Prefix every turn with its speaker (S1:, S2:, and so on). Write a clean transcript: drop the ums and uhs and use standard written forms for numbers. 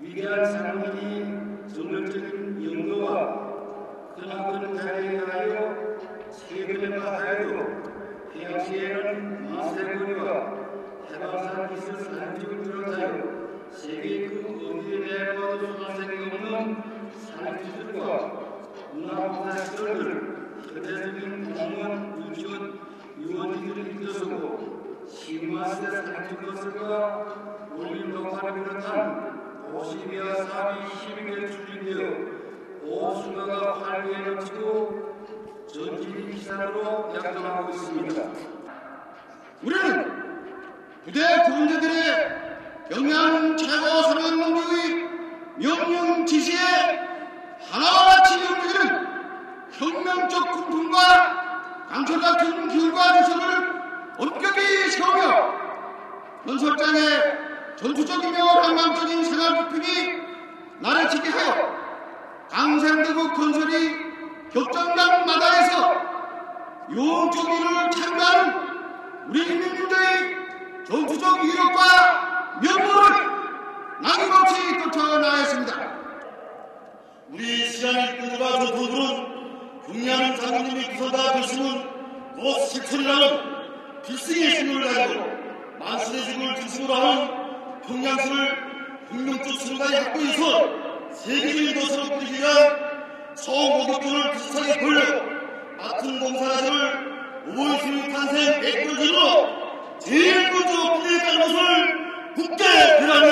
S1: 위대한 장군이 정열적인 영도와 크나큰 자리에 가하여 세계를 하여도 평양시에는 만세거리와 해방산 기술 산지를 비롯하여 세계 그 어디에 대하여도 수강생이 없는 산기술과 문화문화시설들 현대적인 공무원, 유치원, 유원지들을 이끌어서고 신마시대 산지거설과 올림독화를 비롯한 50여 사업이 힘있게 추진되어 오순가가 활기에 넘치고 전진이 기산으로 약정하고 있습니다.
S2: 우리는 부대 군대들의 평양 최고 사령부의 명령 지시에 하나와 같이 움직이는 혁명적 군풍과 강철 같은 기울과 주석을 엄격히 세우며 건설장의 전투적이며 낭만적인 생활 부품이 나래지게 하여 강생대국 건설이 격정당 마다에서 용적 일을 참가하는 우리 민중들의 전투적 위력과 면모를 남김없이 쫓아나였습니다.
S3: 우리 시안의 끈과 전투들은 경량 장군님의 구설과 결심은 곧 실천이라는 필승의 힘을 가지고 만신의 힘을 중심으로 하는 평양시를 혁명적 순간에 확보해서 세계적인 도시로 꾸리기 위한 총목욕권을 비슷하게 벌려 맡은 봉사자들을 5월 16일 탄생 100년 전으로 제일 먼저 뿌리에 깐 것을 굳게 변하며